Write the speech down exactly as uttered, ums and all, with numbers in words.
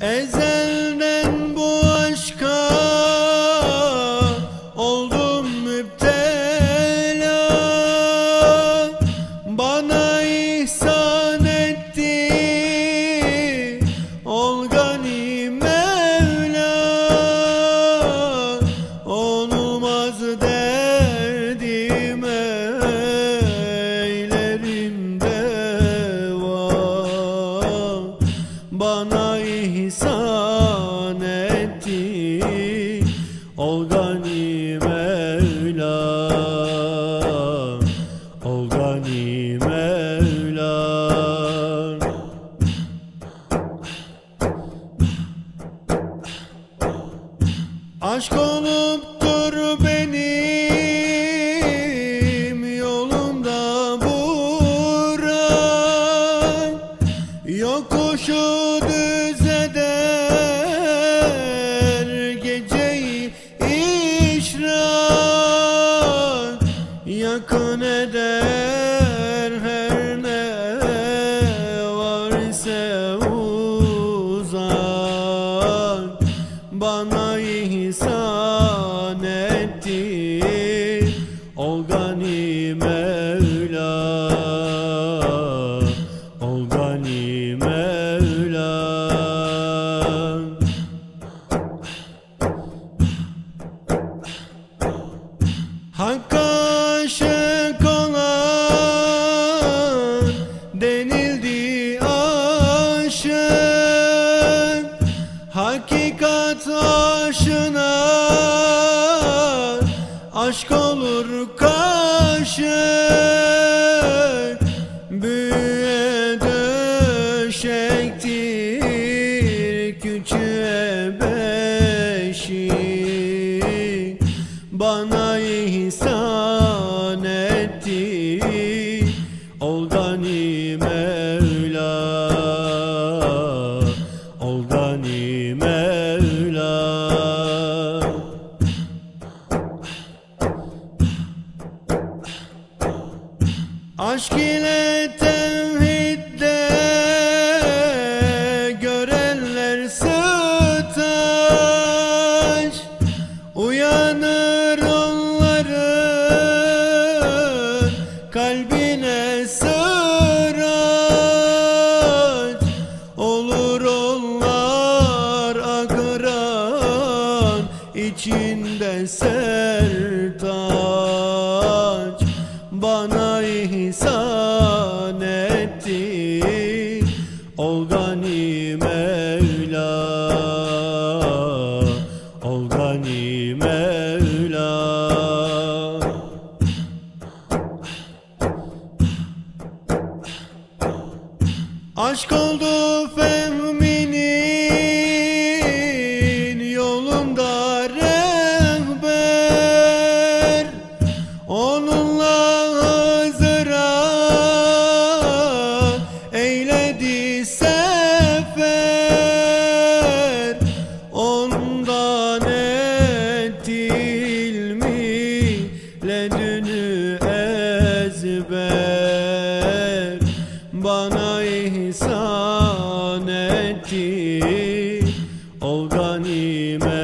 Ezelden bu aşka oldum müptela, bana ihsan etti ol gani Mevla. Olmaz derdim eylerim deva, bana ihsan etti ol gani Mevla, ol gani Mevla. Aşk oluptur benim yolumda buran, yokuşu düz eder geceyi işrak, yakın eder her ne var ise uzak, bana ihsan etti ol gani Mevla, ol gani Mevla. Hakka aşık olan denildi aşık, hakikat aşına aşk olur kaşık, büyüye döşektir küçüğe beşik, bana ihsan etti ol gani Mevla, ol gani Mevla. Aşk ile tevhidde görenler sığtaş, uyanır onların kalbine sıraç, olur onlar akran içinde sertaç, bana ihsan etti ol gani Mevla, ol gani Mevla. Aşk oldu fehminin yolunda rehber, onunla Hızır'a eyledi sefer, ondan etti ilmi ledünü ezber, bana ihsan etti ol gani Mevla.